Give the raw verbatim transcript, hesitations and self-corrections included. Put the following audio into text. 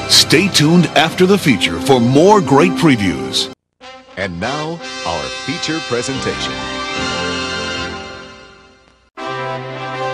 Stay tuned after the feature for more great previews. And now, our feature presentation.